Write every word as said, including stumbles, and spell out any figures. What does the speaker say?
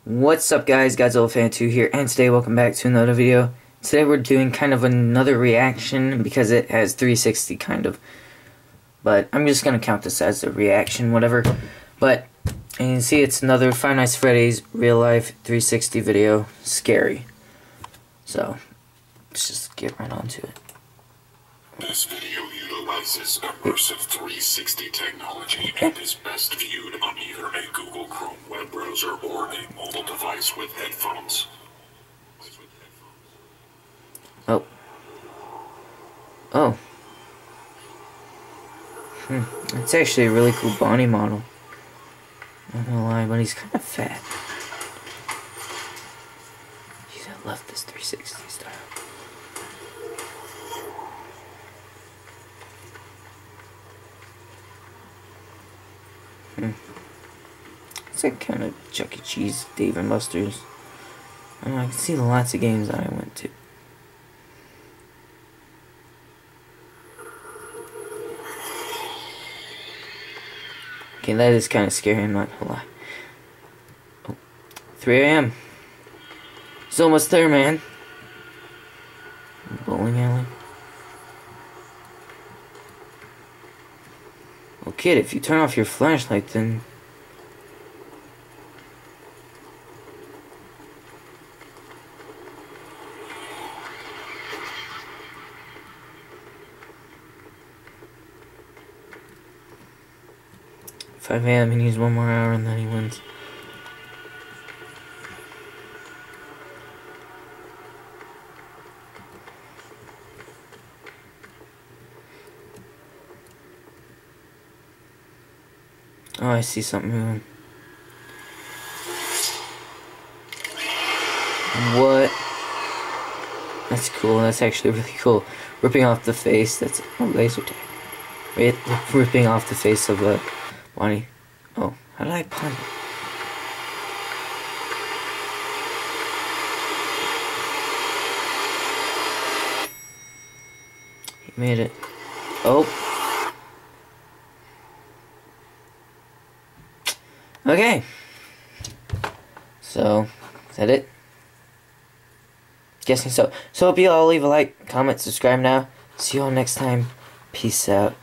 What's up guys, Godzilla Fan two here, and today welcome back to another video. Today we're doing kind of another reaction because it has three sixty kind of. But I'm just going to count this as a reaction, whatever. But, and you can see it's another Five Nights at Freddy's real life three sixty video, scary. So, let's just get right on to it. This video utilizes immersive three sixty technology and is best viewed on either a Google Chrome web browser or a mobile device with headphones. Oh. Oh. Hmm. It's actually a really cool Bonnie model. Not gonna lie, but he's kind of fat. Jeez, I love this three sixty style. Hmm. It's like kind of Chuck E. Cheese, Dave and Buster's. I don't know, I can see lots of games that I went to. Okay, that is kind of scary, I'm not gonna lie. Oh, three A M It's almost there, man. Bowling alley. Well, kid, if you turn off your flashlight, then... five A M He needs one more hour and then he wins. Oh, I see something moving. What? That's cool. That's actually really cool. Ripping off the face. That's a laser tag. Wait, ripping off the face of a Bonnie. Oh, how did I pun? He made it. Oh. Okay. So, is that it? Guessing so. So hope you all leave a like, comment, subscribe now. See you all next time. Peace out.